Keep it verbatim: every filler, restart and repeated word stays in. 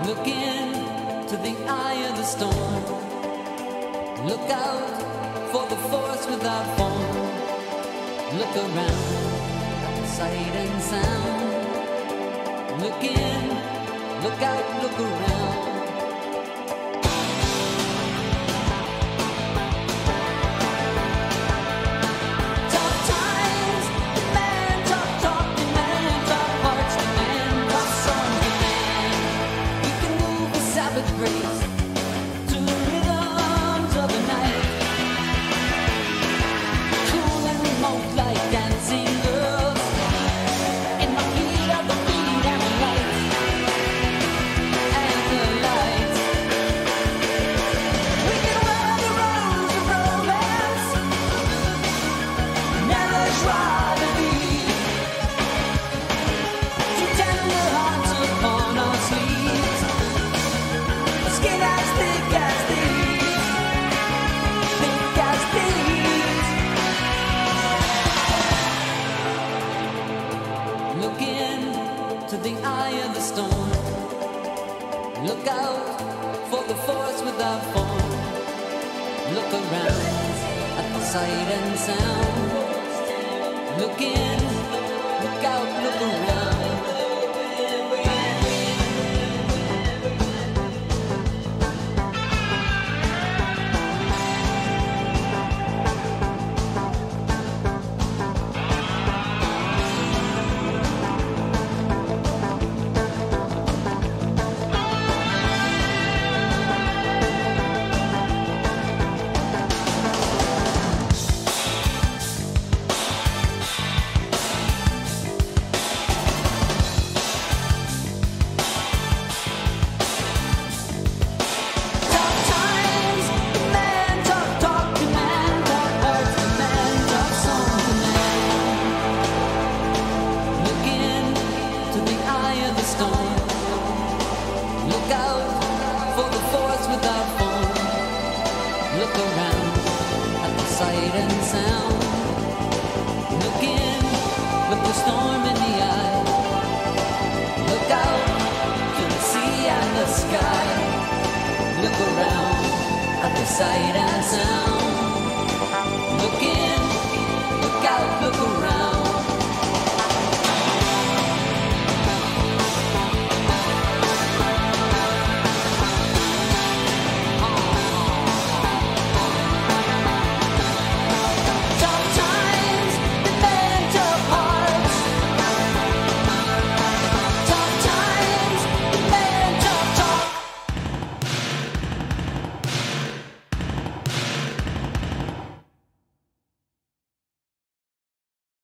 Look into the eye of the storm. Look out for the force without form. Look around at the sight and sound. Look in, look out, look around. To the eye of the storm. Look out for the force without form. Look around at the sight and sound. Look in, look out, look around. Look out for the force without form. Look around at the sight and sound. Look in, look the storm in the eye. Look out to the sea and the sky. Look around at the sight and sound. Look in.